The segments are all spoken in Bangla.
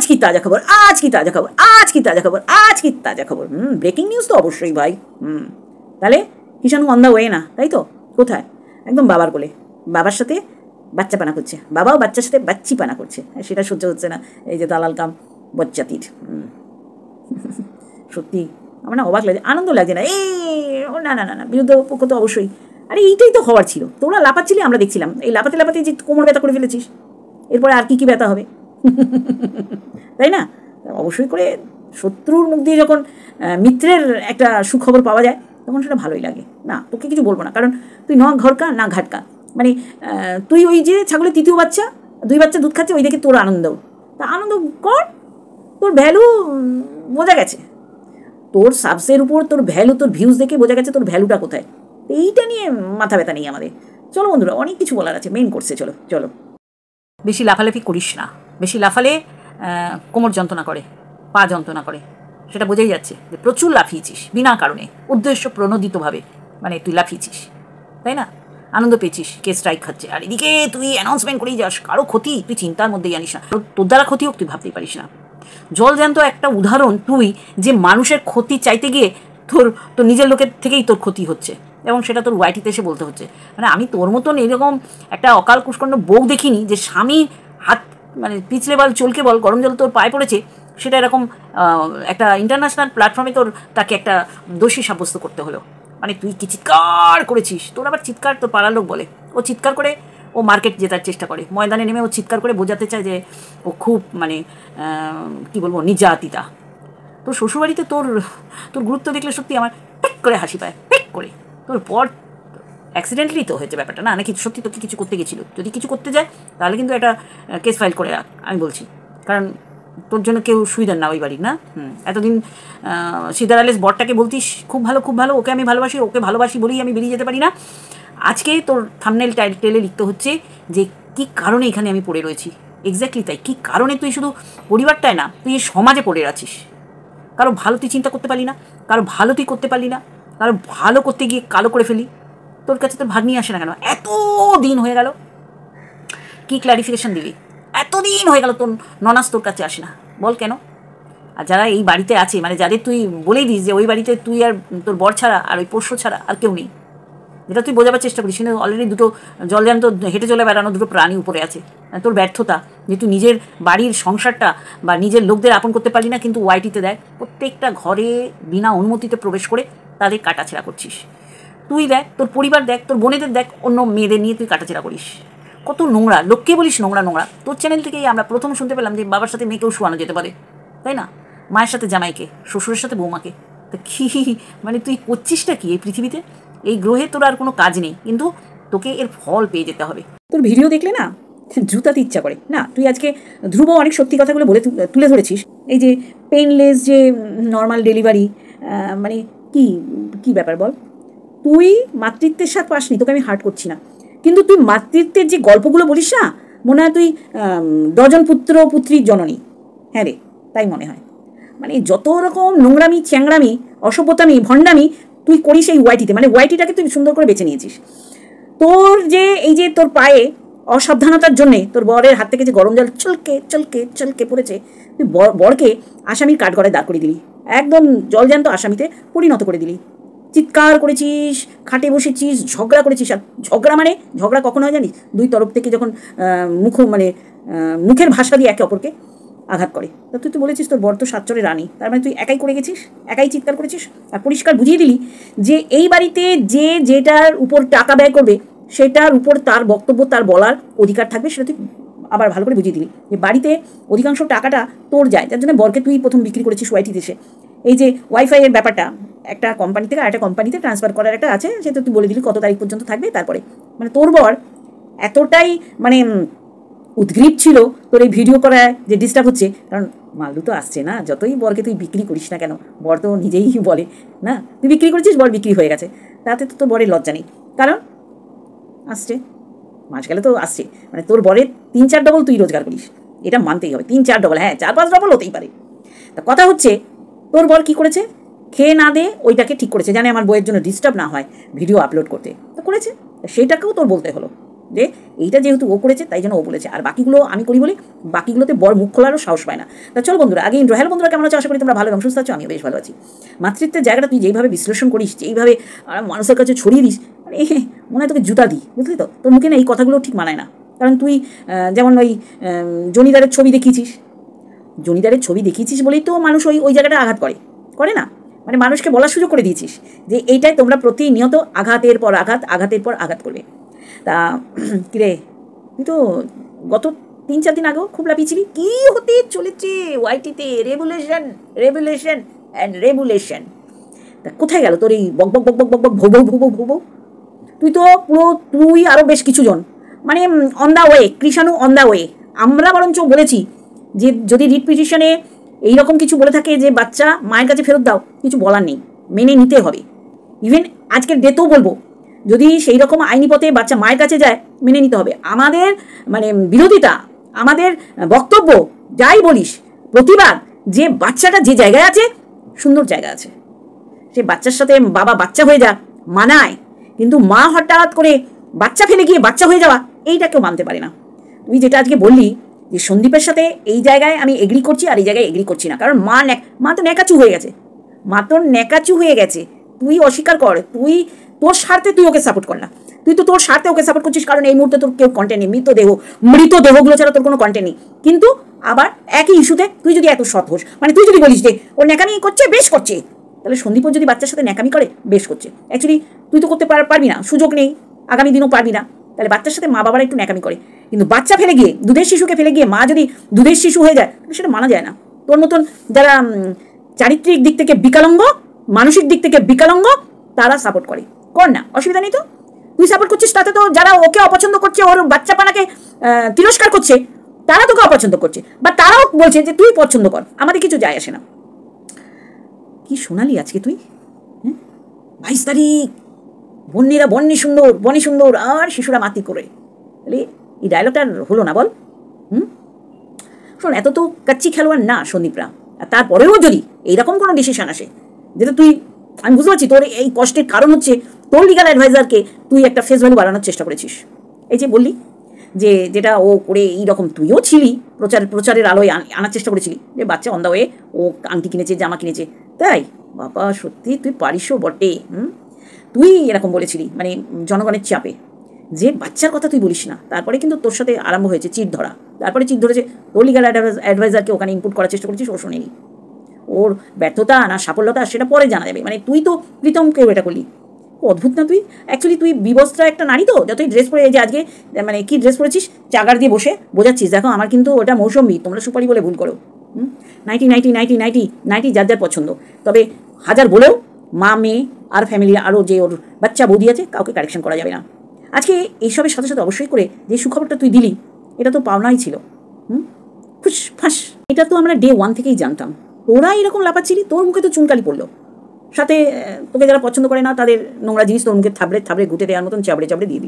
কি তাজা খবর, আজ কি তাজা খবর, আজ কি তাজা খবর, আজ কি তাজা খবর। ব্রেকিং নিউজ তো অবশ্যই ভাই। তাহলে কিষাণ অন দ্য ওয়ে না, তাই তো? কোথায়? একদম বাবার কোলে, বাবার সাথে বাচ্চা পানা করছে, বাবাও বাচ্চার সাথে বাচ্চি পানা করছে, সেটা সহ্য হচ্ছে না। এই যে দালাল কাম বচ্চাতির। সত্যি আমার না অবাক লাগে, আনন্দ লাগছে না। না না না না, বিরুদ্ধ পক্ষ তো অবশ্যই। আরে এইটাই তো হওয়ার ছিল, তোরা লাপাচ্ছিলি, আমরা দেখছিলাম। এই লাপাতে লাপাতে যে কোমর ব্যথা করে ফেলেছিস, এরপরে আর কি কি ব্যথা হবে, তাই না? অবশ্যই করে শত্রুর মুখ দিয়ে যখন মিত্রের একটা সুখবর পাওয়া যায়, তখন সেটা ভালোই লাগে। না তোকে কিছু বলবো না, কারণ তুই ন ঘরকা না ঘাটকা, মানে তুই ওই যে ছাগলের তৃতীয় বাচ্চা, 2 বাচ্চা দুধ খাচ্ছে, ওই দেখে তোর আনন্দ। তা আনন্দ কর, তোর ভ্যালু বোঝা গেছে, তোর সাবসের উপর তোর ভ্যালু, তোর ভিউজ দেখে বোঝা গেছে তোর ভ্যালুটা কোথায়। এইটা নিয়ে মাথা ব্যথা নেই আমাদের। চলো বন্ধুরা, অনেক কিছু বলার আছে, মেন করছে। চলো চলো, বেশি লাফালাফি করিস না, বেশি লাফালে কোমর যন্ত্রণা করে, পা যন্ত্রণা করে, সেটা বোঝাই যাচ্ছে যে প্রচুর লাফিয়েছিস বিনা কারণে, উদ্দেশ্য প্রণোদিতভাবে, মানে তুই লাফিয়েছিস, তাই না? আনন্দ পেয়েছিস, কে স্ট্রাইক খাচ্ছে, আর এদিকে তুই অ্যানাউন্সমেন্ট করেই যাস কারো ক্ষতি তুই চিন্তার মধ্যেই জানিস না, তোর দ্বারা ক্ষতি হোক তুই ভাবতেই পারিস না। জলজ্যান্ত একটা উদাহরণ তুই, যে মানুষের ক্ষতি চাইতে গিয়ে তোর তোর নিজের লোকের থেকেই তোর ক্ষতি হচ্ছে, এবং সেটা তোর ওয়াইটিতে এসে বলতে হচ্ছে। মানে আমি তোর মতন এরকম একটা অকাল কুষ্কণ্ড বউ দেখিনি, যে স্বামী হাত মানে পিছলে বল চলকে বল গরম জল তোর পায়ে পড়েছে, সেটা এরকম একটা ইন্টারন্যাশনাল প্ল্যাটফর্মে তোর তাকে একটা দোষী সাব্যস্ত করতে হলো। মানে তুই কি চিৎকার করেছিস, তোর আবার চিৎকার তোর পাড়ার লোক বলে, ও চিৎকার করে ও মার্কেট জেতার চেষ্টা করে, ময়দানে নেমে ও চিৎকার করে বোঝাতে চায় যে ও খুব মানে কী বলবো নির্যাতিতা। তোর শ্বশুরবাড়িতে তোর তোর গুরুত্ব দেখলে সত্যি আমার পেক করে হাসি পায়, পেক করে। তোর পর অ্যাক্সিডেন্টলি তো হয়েছে ব্যাপারটা, না নাকি সত্যি তোকে কিছু করতে গেছিলো? যদি কিছু করতে যায় তাহলে কিন্তু একটা কেস ফাইল করে রাখ, আমি বলছি, কারণ তোর জন্য কেউ সুবিধার না ওই বাড়ির, না? এতদিন সিদার আলেস বরটাকে বলতিস খুব ভালো খুব ভালো, ওকে আমি ভালোবাসি, ওকে ভালোবাসি বলেই আমি বেরিয়ে যেতে পারি না। আজকে তোর থাম্বনেল টাইটেলে লিখতে হচ্ছে যে কী কারণে এখানে আমি পড়ে রয়েছি। এক্স্যাক্টলি তাই, কী কারণে তুই শুধু পরিবারটায় না, তুই এই সমাজে পড়ে আছিস। কারো ভালো তুই চিন্তা করতে পারলি না, কারো ভালো তুই করতে পারলি না, কারো ভালো করতে গিয়ে কালো করে ফেলি। তোর কাছে তোর ভাগ্নি আসে না কেন? এত দিন হয়ে গেল, কি ক্ল্যারিফিকেশন দিবি? এতদিন হয়ে গেল তোর ননাস তোর কাছে আসে না, বল কেন? আর যারা এই বাড়িতে আছে, মানে যাদের তুই বলেই দিস যে ওই বাড়িতে তুই আর তোর বর ছাড়া আর ওই পোষ্য ছাড়া আর কেউ নেই, যেটা তুই বোঝাবার চেষ্টা করিস, কিন্তু অলরেডি দুটো জলজ্যান্ত হেঁটে চলে বেড়ানো দুটো প্রাণী উপরে আছে। তোর ব্যর্থতা যে তুই নিজের বাড়ির সংসারটা বা নিজের লোকদের আপন করতে পারলি না, কিন্তু ওয়াইটিতে দেখ প্রত্যেকটা ঘরে বিনা অনুমতিতে প্রবেশ করে তাদের কাটাছেড়া করছিস। তুই দেখ তোর পরিবার, দেখ তোর বোনেদের, দেখ অন্য মেয়েদের নিয়ে তুই কাটাছেড়া করিস। কত নোংরা, লোককে বলিস নোংরা নোংরা। তোর চ্যানেল থেকেই আমরা প্রথম শুনতে পেলাম যে বাবার সাথে মেয়েকেও শোয়ানো যেতে পারে, তাই না? মায়ের সাথে জামাইকে, শ্বশুরের সাথে বৌমাকে। তা কী মানে তুই করছিসটা কি এই পৃথিবীতে? এই গ্রহে তোর আর কোনো কাজ নেই, কিন্তু তোকে এর ফল পেয়ে যেতে হবে। তোর ভিডিও দেখলে না জুতাতে ইচ্ছা করে না। তুই আজকে ধ্রুব অনেক সত্যি কথাগুলো বলে তুলে ধরেছিস। এই যে পেইনলেস যে নর্মাল ডেলিভারি, মানে কি কি ব্যাপার বল? তুই মাতৃত্বের স্বাদ পাসনি, তোকে আমি হার্ট করছি না, কিন্তু তুই মাতৃত্বের যে গল্পগুলো বলিস না, মনে হয় তুই ডজন পুত্র পুত্রীর জননী। হ্যাঁ রে, তাই মনে হয়। মানে যত রকম নোংরামি, চ্যাংরামি, অসভ্যতামি, ভণ্ডামি তুই করিস এই ওয়াইটিতে, মানে ওয়াইটিটাকে তুই সুন্দর করে বেছে নিয়েছিস। তোর যে এই যে তোর পায়ে অসাবধানতার জন্যে তোর বরের হাত থেকে যে গরম জল চলকে চলকে চলকে পড়েছে, তুই বরকে আসামির কাঠগড়ায় দাঁড় করে দিলি, একদম জলজ্যান্ত আসামিতে পরিণত করে দিলি। চিৎকার করেছিস, খাটে বসেছিস, ঝগড়া করেছিস। আর ঝগড়া মানে ঝগড়া কখন হয় জানিস? দুই তরফ থেকে যখন মুখের ভাষা দিয়ে একে অপরকে আঘাত করে। তা তুই তো বলেছিস তোর বর তো সাতচরে রানী, তার মানে তুই একাই করে গেছিস, একাই চিৎকার করেছিস। আর পরিষ্কার বুঝিয়ে দিলি যে এই বাড়িতে যে যেটার উপর টাকা ব্যয় করবে সেটার উপর তার বক্তব্য, তার বলার অধিকার থাকবে। সেটা তুই আবার ভালো করে বুঝিয়ে দিলি যে বাড়িতে অধিকাংশ টাকাটা তোর যায়, যার জন্য বরকে তুই প্রথম বিক্রি করেছিস ওয়াইটি দেশে। এই যে ওয়াইফাইয়ের ব্যাপারটা একটা কোম্পানি থেকে আরেকটা কোম্পানিতে ট্রান্সফার করার একটা আছে, সেটা তুই বলে দিলি কত তারিখ পর্যন্ত থাকবে। তারপরে মানে তোর বর এতটাই মানে উদ্গ্রীব ছিল তোর এই ভিডিও করায় যে ডিস্টার্ব হচ্ছে, কারণ মালদু তো আসছে না। যতই বরকে তুই বিক্রি করিস না কেন, বর তো নিজেই বলে না তুই বিক্রি করেছিস, বর বিক্রি হয়ে গেছে, তাতে তো তোর বরের লজ্জা নেই। কারণ আসছে, মাস গেলে তো আসছে, মানে তোর বরের 3-4 ডবল তুই রোজগার করিস, এটা মানতেই হবে। 3-4 ডবল, হ্যাঁ 4-5 ডবল হতেই পারে। তা কথা হচ্ছে তোর বর কী করেছে? খেয়ে না দে ওইটাকে ঠিক করেছে, জানে আমার বইয়ের জন্য ডিস্টার্ব না হয় ভিডিও আপলোড করতে, তো করেছে, সেটাকেও তোর বলতে হলো। যে এইটা যেহেতু ও করেছে তাই জন্য ও বলেছে, আর বাকিগুলো আমি করি বলে বাকিগুলোতে বড় মুখ খোলারও সাহস পায় না। তা চলো বন্ধুরা, আগে ইন্ট্রো। হ্যালো বন্ধুরা, কেমন আছো? আশা করি তোমরা ভালো এবং সুস্থ আছো, আমিও বেশ ভালো আছি। মাতৃত্বের জায়গাটা তুই যেইভাবে বিশ্লেষণ করিস, যেইভাবে মানুষের কাছে ছড়িয়ে দিস, মানে মনে হয় তোকে জুতা দিই, বুঝলি তো? তোর মুখে না এই কথাগুলো ঠিক মানায় না। কারণ তুই যেমন ওই জনিদারের ছবি দেখিয়েছিস, জনিদারের ছবি দেখিয়েছিস বলেই তো মানুষ ওই ওই জায়গাটা আঘাত করে না? মানে মানুষকে বলার সুযোগ করে দিয়েছিস যে এইটাই তোমরা প্রতিনিয়ত আঘাতের পর আঘাত, আঘাতের পর আঘাত করবে। তা কিরে, তুই তো গত 3-4 দিন আগেও খুব লাফিয়েছিলি কী হতে চলেছে ওয়াইটিতে, রেগুলেশন অ্যান্ড রেগুলেশন। তা কোথায় গেল তোর এই বক বক বক বক বক বক ভৌ ভৌ ভৌ ভৌ ভৌ? তুই তো পুরো, তুই আরও বেশ কিছুজন মানে on the way, Krishanu on the way. আমরা বরঞ্চ বলেছি যে যদি রিট পিটিশনে এইরকম কিছু বলে থাকে যে বাচ্চা মায়ের কাছে ফেরত দাও, কিছু বলার নেই, মেনে নিতে হবে। ইভেন আজকের ডেতেও বলবো, যদি সেই রকম আইনি পথে বাচ্চা মায়ের কাছে যায়, মেনে নিতে হবে। আমাদের মানে বিরোধিতা, আমাদের বক্তব্য, যাই বলিস, প্রতিবাদ, যে বাচ্চাটা যে জায়গায় আছে সুন্দর জায়গা আছে, সে বাচ্চার সাথে বাবা বাচ্চা হয়ে যাক মানায়, কিন্তু মা হঠাৎ করে বাচ্চা ফেলে গিয়ে বাচ্চা হয়ে যাওয়া, এইটা কেউ মানতে পারে না। তুই যেটা আজকে বললি যে সন্দীপের সাথে এই জায়গায় আমি এগ্রি করছি আর এই জায়গায় এগ্রি করছি না, কারণ মা তো ন্যাকাচু হয়ে গেছে, মা তো ন্যাকাচু হয়ে গেছে। তুই অস্বীকার কর, তুই তোর স্বার্থে তুই ওকে সাপোর্ট কর না, তুই তো তোর স্বার্থে ওকে সাপোর্ট করছিস, কারণ এই মুহূর্তে তোর কেউ কন্টেন্ট নেই, মৃতদেহগুলো ছাড়া তোর কোনো কন্টেন্ট নেই। কিন্তু আবার একই ইস্যুতে তুই যদি এত সৎ হোস, মানে তুই যদি বলিস যে ও ন্যাকামি করছে, বেশ করছে, তাহলে সন্দীপও যদি বাচ্চার সাথে ন্যাকামি করে, বেশ করছে। অ্যাকচুয়ালি তুই তো করতে পারবি না, সুযোগ নেই, আগামী দিনও পারবি না, তাহলে বাচ্চার সাথে মা বাবারা একটু ন্যাকামি করে। কিন্তু বাচ্চা ফেলে গিয়ে, দুধের শিশুকে ফেলে গিয়ে মা যদি দুধের শিশু হয়ে যায়, সেটা মানা যায় না। তোর মতন যারা চারিত্রিক দিক থেকে বিকলাঙ্গ, মানসিক দিক থেকে বিকলাঙ্গ, তারা সাপোর্ট করে, কর না, অসুবিধা নেই তো। তুই সাপোর্ট করছিস, তাতে তো যারা ওকে অপছন্দ করছে, ওর বাচ্চাপানাকে তিরস্কার করছে, তারা তোকে অপছন্দ করছে, বা তারাও বলছে যে তুই পছন্দ কর, আমাদের কিছু যায় আসে না। কি শোনালি আজকে তুই? 22 তারিখ, বন্যেরা বনে সুন্দর আর শিশুরা মাতি করে, তাহলে এই ডায়লগটা হলো না বল? শোন, এত তো কাচ্চি খেলোয়াড় না সন্দীপরা, আর তারপরেও যদি এইরকম কোনো ডিসিশন আসে, যেটা তুই, আমি বুঝতে পারছি তোর এই কষ্টের কারণ হচ্ছে তোর লিগাল অ্যাডভাইজারকে তুই একটা ফেস ভ্যালু বাড়ানোর চেষ্টা করেছিস। এই যে বললি যে যেটা ও করে এইরকম তুইও ছিলি, প্রচারের আলোয় আনার চেষ্টা করেছিলি যে বাচ্চা অন দ্য ওয়ে, ও আংটি কিনেছে, জামা কিনেছে, তাই বাবা সত্যি তুই পারিসও বটে। তুই এরকম বলেছিলি মানে জনগণের চাপে, যে বাচ্চার কথা তুই বলিস না। তারপরে কিন্তু তোর সাথে আরম্ভ হয়েছে চিট ধরা, তারপরে চিট ধরেছে, তোর লিগাল অ্যাডভাইজারকে ওখানে ইনপুট করার চেষ্টা করেছিস, ও শোনেনি। ওর ব্যর্থতা না সফলতা সেটা পরে জানা যাবে। মানে তুই তো প্রীতমকেও এটা করলি, অদ্ভুত না তুই? অ্যাকচুয়ালি তুই বিবস্ত্রা একটা নারী, তো যতই ড্রেস পরে, যে আজকে মানে কি ড্রেস পরেছিস, চাগার দিয়ে বসে বোঝাচ্ছিস, দেখো আমার কিন্তু ওটা মৌসম্বি, তোমরা সুপারি বলে ভুল করো। নাইটি যার যার পছন্দ, তবে হাজার বলেও মা মেয়ে আর ফ্যামিলির আরও যে ওর বাচ্চা বৌদি আছে, কাউকে কারেকশন করা যাবে না। আজকে এইসবের সাথে সাথে অবশ্যই করে যে সুখবরটা তুই দিলি, এটা তো পাওনাই ছিল। ফুস ফাঁস, এটা তো আমরা ডে 1 থেকেই জানতাম। তোরা এরকম লাপাচ্ছিলি, তোর মুখে তো চুনকালি পড়লো, সাথে তোকে যারা পছন্দ করে না তাদের নোংরা জিনিস তোর মুখে থাবড়ে ঘুটে দেওয়ার মতন চাবড়ে দিয়ে দিল।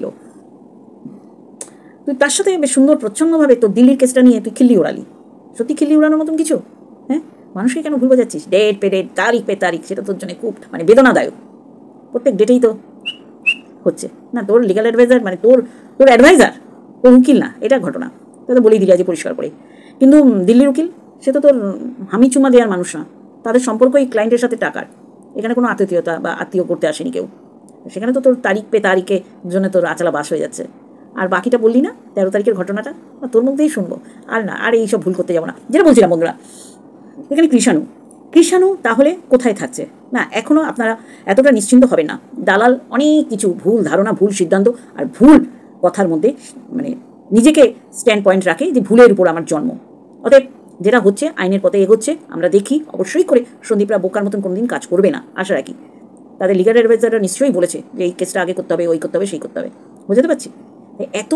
তুই তার সাথে বেশ সুন্দর প্রচ্ছন্নভাবে তোর দিল্লির কেসটা নিয়ে তুই খিল্লি ওড়ালি। সত্যি খিল্লি ওড়ানোর মতন কিছু? মানুষকে কেন ভুল বোঝাচ্ছিস? ডেট পে ডেট, তারিখ পে তারিখ, সেটা তোর জন্য খুব মানে বেদনাদায়ক। প্রত্যেক ডেটেই তো হচ্ছে না তোর লিগাল অ্যাডভাইজার, মানে তোর অ্যাডভাইজার, তোর উকিল না, এটা ঘটনা। তা তো বলেই দিলি আজ পরিষ্কার করে। কিন্তু দিল্লির উকিল, সে তো তোর হামি চুমা দেওয়ার মানুষ না, তাদের সম্পর্ক এই ক্লায়েন্টের সাথে টাকার, এখানে কোনো আতিথেয়তা বা আত্মীয় করতে আসেনি কেউ। সেখানে তো তোর তারিখ পে তারিখের জন্য তোর আচালা বাস হয়ে যাচ্ছে। আর বাকিটা বললি না 13 তারিখের ঘটনাটা, তোর মধ্যেই শুনবো। আর না, আর এইসব ভুল করতে যাবো না। যেটা বলছিলাম বন্ধুরা, এখানে কৃষাণু তাহলে কোথায় থাকছে না? এখনও আপনারা এতটা নিশ্চিন্ত হবেন না। দালাল অনেক কিছু ভুল ধারণা, ভুল সিদ্ধান্ত আর ভুল কথার মধ্যে মানে নিজেকে স্ট্যান্ড পয়েন্ট রাখে যে ভুলের উপর আমার জন্ম। অতএব যেটা হচ্ছে আইনের পথে এগোচ্ছে, আমরা দেখি। অবশ্যই করে সন্দীপরা বোকার মতন কোনোদিন কাজ করবে না, আশা রাখি। তাদের লিগাল অ্যাডভাইজাররা নিশ্চয়ই বলেছে যে এই কেসটা আগে করতে হবে, ওই করতে হবে, সেই করতে হবে। বুঝতে পারছি? এত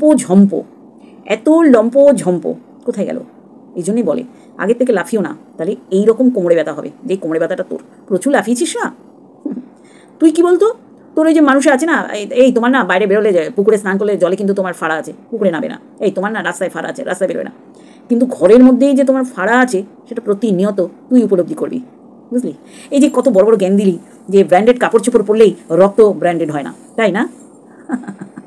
লম্প ঝম্প কোথায় গেল? এই জন্যই বলে আগের থেকে লাফিও না, তাহলে এইরকম কোমরে ব্যথা হবে। যে কোমরে ব্যথাটা তোর, প্রচুর লাফিয়েছিস না তুই। কি বলতো, তোর ওই যে মানুষে আছে না, এই তোমার না বাইরে বেরোলে পুকুরে স্নান করলে জলে কিন্তু তোমার ফাড়া আছে, পুকুরে নাবে না। এই তোমার না রাস্তায় ফাড়া আছে, রাস্তায় বেরোবে না। কিন্তু ঘরের মধ্যেই যে তোমার ফাড়া আছে, সেটা প্রতিনিয়ত তুই উপলব্ধি করবি, বুঝলি? এই যে কত বড় বড় জ্ঞান দিলি যে ব্র্যান্ডেড কাপড় চোপড় পরলেই রক্ত ব্র্যান্ডেড হয় না, তাই না?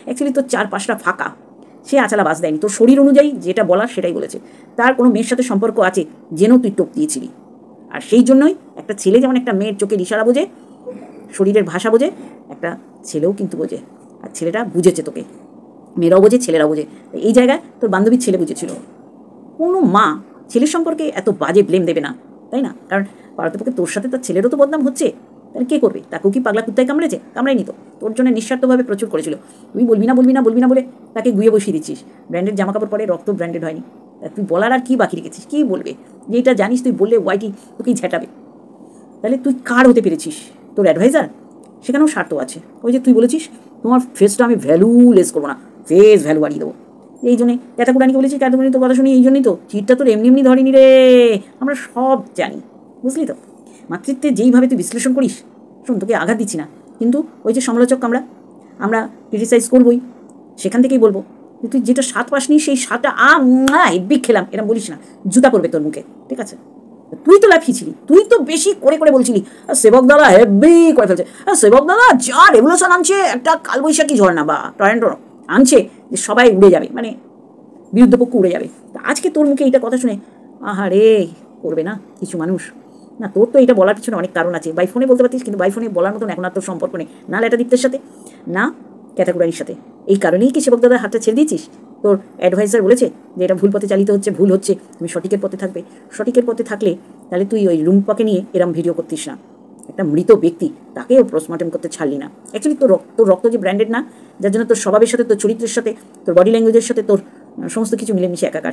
অ্যাকচুয়ালি তোর 4-5টা ফাঁকা, সে আচালা বাস দেয়নি, তোর শরীর অনুযায়ী যেটা বলার সেটাই বলেছে। তার কোনো মেয়ের সাথে সম্পর্ক আছে যেন তুই টোপ দিয়েছিলি। আর সেই জন্যই একটা ছেলে যেমন একটা মেয়ের চোখের ইশারা বোঝে, শরীরের ভাষা বোঝে, একটা ছেলেও কিন্তু বোঝে। আর ছেলেটা বুঝেছে তোকে, মেয়েরাও বোঝে, ছেলেরাও বোঝে। এই জায়গায় তোর বান্ধবীর ছেলে বুঝেছিল। কোনো মা ছেলের সম্পর্কে এত বাজে ব্লেম দেবে না, তাই না? কারণ পারতপক্ষে তোর সাথে তার ছেলেরও তো বদনাম হচ্ছে, তাহলে কে করবে? তাকেও কি পাগলা কুত্তায় কামড়েছে? কামড়ায়নি তো, তোর জন্য নিঃস্বার্থভাবে প্রচুর করেছিল। তুই বলবি না বলবি না বলবি না বলে তাকে গুয়ে বসিয়ে দিচ্ছিস। ব্র্যান্ডেড জামা কাপড় পরে, রক্ত ব্র্যান্ডেড হয়নি, তুই বলার আর কি বাকি রেখেছিস? কী বলবে? যে এটা জানিস তুই বললে ওয়াইটি তোকেই ঝেঁটাবে। তাহলে তুই কার হতে পেরেছিস? তোর অ্যাডভাইজার? সেখানেও স্বার্থ আছে। ওই যে তুই বলেছিস তোমার ফেসটা আমি ভ্যালুলেস করবো না, ফেস ভ্যালু বাড়িয়ে দেবো। এই জন্যে ক্যাতাকুরানিকে বলেছি, ক্যাতাকুরানি তোর কথা শুনি এই জন্যই তো, চিটটা তোর এমনি এমনি ধরেনি রে, আমরা সব জানি, বুঝলি তো? মাতৃত্বে যেইভাবে তুই বিশ্লেষণ করিস, শোন তোকে আঘাত দিচ্ছি না, কিন্তু ওই যে সমালোচক আমরা ক্রিটিসাইজ করবই, সেখান থেকেই বলবো তুই যেটা স্বাদ পাসনি সেই স্বাদটা হেব্বি খেলাম এরকম বলিস না, জুতা পড়বে তোর মুখে, ঠিক আছে? তুই তো লাফিয়েছিলি, তুই তো বেশি করে করে বলছিলি সেবক দাদা হেব্বি করে ফেলছে, সেবক দাদা যা রেভলিউশন আনছে, একটা কালবৈশাখী ঝড় বা টরেন্টো আনছে যে সবাই উড়ে যাবে, মানে বিরুদ্ধ পক্ষ উড়ে যাবে। তা আজকে তোর মুখে এইটা কথা শুনে আহারে করবে না কিছু মানুষ? না, তোর তো এটা বলার পিছনে অনেক কারণ আছে। বাই ফোনে বলতে পারতিস, কিন্তু বাই ফোনে বলার মতন এখন আর তোর সম্পর্ক নেই, না ল্যাটাদীপ্তের সাথে, না ক্যাতাকুরানির সাথে। এই কারণেই কি সেবক দাদার হাতটা ছেড়ে দিয়েছিস? তোর অ্যাডভাইজার বলেছে যে এটা ভুল পথে চালিত হচ্ছে, ভুল হচ্ছে, তুমি সঠিকের পথে থাকবে। সঠিকের পথে থাকলে তাহলে তুই ওই রুম্পাকে নিয়ে এরম ভিডিও করতিস না। একটা মৃত ব্যক্তি, তাকেও পোস্টমর্টেম করতে ছাড়লি না। অ্যাকচুয়ালি তোর রক্ত যে ব্র্যান্ডেড না, যার জন্য তোর স্বভাবের সাথে, তোর চরিত্রের সাথে, তোর বডি ল্যাঙ্গুয়েজের সাথে তোর সমস্ত কিছু মিলেমিশে একাকার।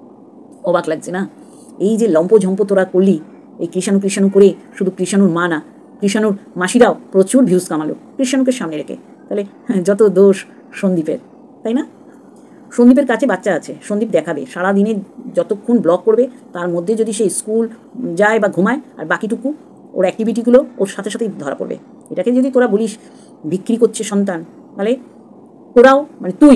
অবাক লাগছে না? এই যে লম্পঝম্প তোরা করলি, এই কৃষাণু করে, শুধু কৃষাণুর মা না, কৃষাণুর মাসিরাও প্রচুর ভিউজ কামালো কৃষাণুকে সামনে রেখে। তাহলে যত দোষ সন্দীপের, তাই না? সন্দীপের কাছে বাচ্চা আছে, সন্দীপ দেখাবে সারাদিনে যতক্ষণ ব্লগ করবে তার মধ্যে যদি সে স্কুল যায় বা ঘুমায়, আর বাকিটুকু ওর অ্যাক্টিভিটিগুলো ওর সাথে সাথেই ধরা পড়বে। এটাকে যদি তোরা বলিস বিক্রি করছে সন্তান, তাহলে তোরাও, মানে তুই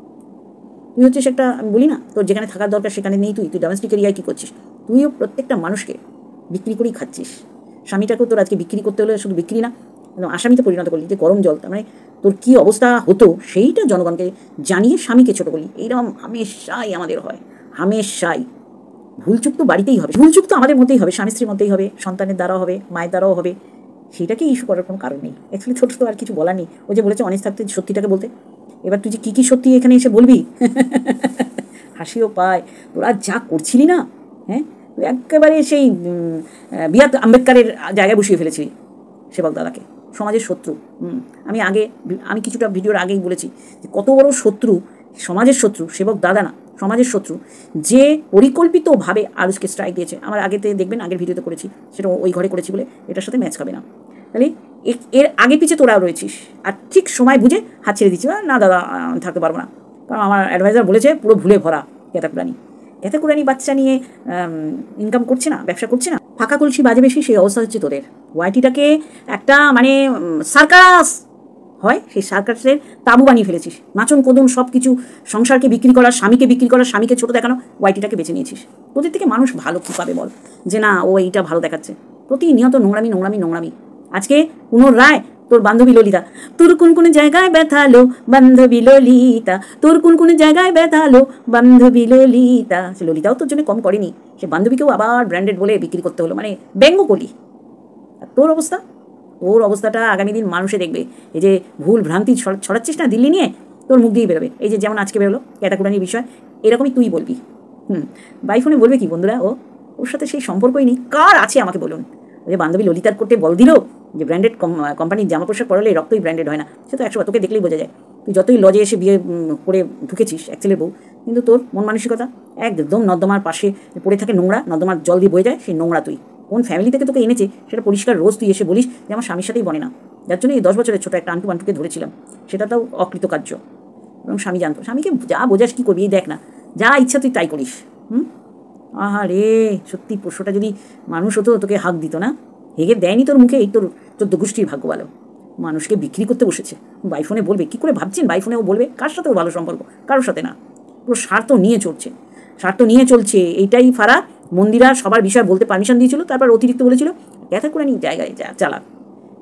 হচ্ছিস একটা, আমি বলি না তোর যেখানে থাকার দরকার সেখানে নেই, তুই ডোমেস্টিক এরিয়ায় কী করছিস? তুইও প্রত্যেকটা মানুষকে বিক্রি করেই খাচ্ছিস। স্বামীটাকেও তোর আজকে বিক্রি করতে হলে শুধু বিক্রি না, আসামিতে পরিণত করলি, যে গরম জল, তার মানে তোর কী অবস্থা হতো সেইটা জনগণকে জানিয়ে স্বামীকে ছোটো করলি। এইরকম হামেশাই আমাদের হয়, হামেশাই। ভুলচুক তো বাড়িতেই হবে, ভুলচুক তো আমাদের মধ্যেই হবে, স্বামী স্ত্রীর মধ্যেই হবে, সন্তানের দ্বারাও হবে, মায়ের দ্বারাও হবে, সেইটাকে ইস্যু করার কোনো কারণ নেই। অ্যাকচুয়ালি ছোটো তো আর কিছু বলার নেই। ও যে বলেছে অনেস্ট থাকতে সত্যিটাকে বলতে, এবার তুই যে কী সত্যি এখানে এসে বলবি হাসিও পায়। তোরা যা করছিলি না, হ্যাঁ, একেবারে সেই বি.আর. আম্বেদকারের জায়গায় বসিয়ে ফেলেছিলি সেবক দাদাকে, সমাজের শত্রু। আমি কিছুটা ভিডিওর আগেই বলেছি যে কত বড় শত্রু, সমাজের শত্রু সেবক দাদা না, সমাজের শত্রু, যে পরিকল্পিতভাবে আরুষকে স্ট্রাইক দিয়েছে। আমার আগেতে দেখবেন, আগের ভিডিওতে করেছি, সেটা ওই ঘরে করেছি বলে এটার সাথে ম্যাচ খাবে না। তাহলে এর আগে পিছে তোরাও রয়েছিস, আর ঠিক সময় বুঝে হাত ছেড়ে দিচ্ছি, না দাদা থাকতে পারবো না, কারণ আমার অ্যাডভাইজার বলেছে পুরো ভুলে ভরা ক্যাতাকুরানি বাচ্চা নিয়ে ইনকাম করছে না, ব্যবসা করছে না, ফাঁকা কলসি বাজে বেশি, সেই অবস্থা হচ্ছে তোদের। ওয়াইটিটাকে একটা মানে সার্কাস হয়, সেই সার্কাসের তাবু বানিয়ে ফেলেছিস। নাচন কোদন সব কিছু, সংসারকে বিক্রি করা, স্বামীকে বিক্রি করা, স্বামীকে ছোটো দেখানো, ওয়াইটিটাকে বেছে নিয়েছিস। তোদের থেকে মানুষ ভালো কী পাবে বল, যে না ও এইটা ভালো দেখাচ্ছে? প্রতিনিয়ত নোংরামি। আজকে পুনরায় তোর বান্ধবী ললিতা, তোর কোন জায়গায় ব্যথালো বান্ধবী ললিতা, তোর কোন জায়গায় ব্যথালো বান্ধবী ললিতা। সে ললিতাও তোর জন্য কম করেনি, সে বান্ধবীকেও আবার ব্র্যান্ডেড বলে বিক্রি করতে হলো, মানে ব্যঙ্গ করলি। আর তোর অবস্থাটা আগামী দিন মানুষে দেখবে। এই যে ভুল ভ্রান্তি ছড়াচ্ছিস না দিল্লি নিয়ে, তোর মুখ দিয়ে বেরোবে। এই যে যেমন আজকে বেরোলো ক্যাতাকুরানির বিষয়, এরকমই তুই বলবি। বাইফোনে বলবে কি বন্ধুরা, ওর সাথে সেই সম্পর্কই নেই। কার আছে আমাকে বলুন? ওই যে বান্ধবী ললিতার করতে বল দিল যে ব্র্যান্ডেড কোম্পানির জামা পোশাক পরালে রক্তই ব্র্যান্ডেড হয় না, সে তো 100, তোকে দেখলেই বোঝা যায়। তুই যতই লজে এসে বিয়ে করে ঢুকেছিস এক ছেলের বউ, কিন্তু তোর মন মানসিকতা একদম নর্দমার পাশে পড়ে থাকে নোংরা, নর্দমার জল দিয়ে বয়ে যায় সেই নোংরা। তুই কোন ফ্যামিলি থেকে তোকে এনেছে সেটা পরিষ্কার রোজ তুই এসে বলিস যে আমার স্বামীর সাথেই বনে না, যার জন্য এই 10 বছরের ছোটো একটা আন্টুকে ধরেছিলাম, সেটাটাও অকৃতকার্য। এবং স্বামী জানতো, স্বামীকে যা বোঝাস কী করবি, দেখ না, যা ইচ্ছা তুই তাই করিস। আহারে সত্যি পোষ্যটা যদি মানুষ হতো তোকে হাঁক দিত না, হেগে দেয়নি তোর মুখে। এই তোর 14 গোষ্ঠীর ভাগ্য ভালো, মানুষকে বিক্রি করতে বসেছে। বাইফোনে বলবে কী করে ভাবছেন? বাইফোনেও বলবে, কার সাথেও ভালো সম্পর্ক, কারোর সাথে না, পুরো স্বার্থ নিয়ে চলছে। এইটাই ফারাক। মন্দিরা সবার বিষয় বলতে পারমিশন দিয়েছিল, তারপর অতিরিক্ত বলেছিল ক্যাতাকুরানি জায়গায় চালাক।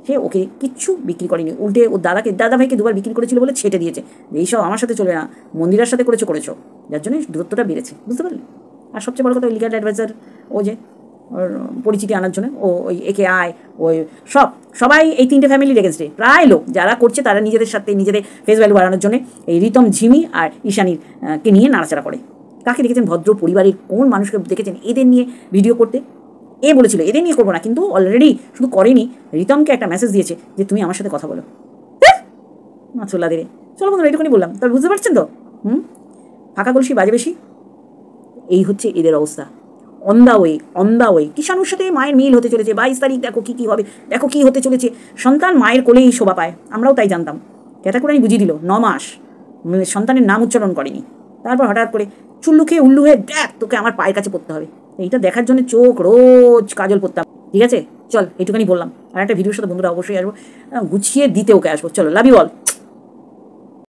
সে ওকে কিচ্ছু বিক্রি করেনি, উল্টে ওর দাদা ভাইকে দুবার বিক্রি করেছিল বলে ছেটে দিয়েছে। এইসব আমার সাথে চলে না, মন্দিরার সাথে করেছো, যার জন্য দূরত্বটা বেড়েছে, বুঝতে পারলে? আর সবচেয়ে বড় কথা, ওই লিগাল অ্যাডভাইজার, ও যে ওর পরিচিতি আনার জন্য ওই একে আয়, ওই সবাই এই 3টে ফ্যামিলির এগেনস্টে, প্রায় লোক যারা করছে তারা নিজেদের সাথে নিজেদের ফেস ভ্যালু বাড়ানোর জন্য এই রিতম, ঝিমি আর ঈশানীর কে নিয়ে নাড়াচাড়া করে। কাকে দেখেছেন ভদ্র পরিবারের কোন মানুষকে দেখেছেন এদের নিয়ে ভিডিও করতে? এ বলেছিল এদের নিয়ে করবো না, কিন্তু অলরেডি শুধু করেনি, রিতমকে একটা মেসেজ দিয়েছে যে তুমি আমার সাথে কথা বলো। মাছল্লা দেবে। চলো বন্ধুরা, এইটুকুনি বললাম, তবে বুঝতে পারছেন তো? ফাঁকা কলসি বাজে বেশি, এই হচ্ছে এদের অবস্থা। অন দা ওয়ে কিষাণুর সাথে মায়ের মিল হতে চলেছে। 22 তারিখ দেখো কী হবে, দেখো কী হতে চলেছে। সন্তান মায়ের কোলেই শোভা পায়, আমরাও তাই জানতাম। ক্যাটাকুরানি বুঝিয়ে দিল 9 মাস সন্তানের নাম উচ্চারণ করেনি, তারপর হঠাৎ করে চুল্লু খেয়ে উল্লু হয়ে দেখ তোকে আমার পায়ের কাছে পড়তে হবে। এইটা দেখার জন্য চোখ রোজ কাজল পড়তাম। ঠিক আছে, চল এইটুখানি বললাম, আর একটা ভিডিওর সাথে বন্ধুরা অবশ্যই আসবো, গুছিয়ে দিতে ওকে আসবো। চলো, লাভ ইউ অল।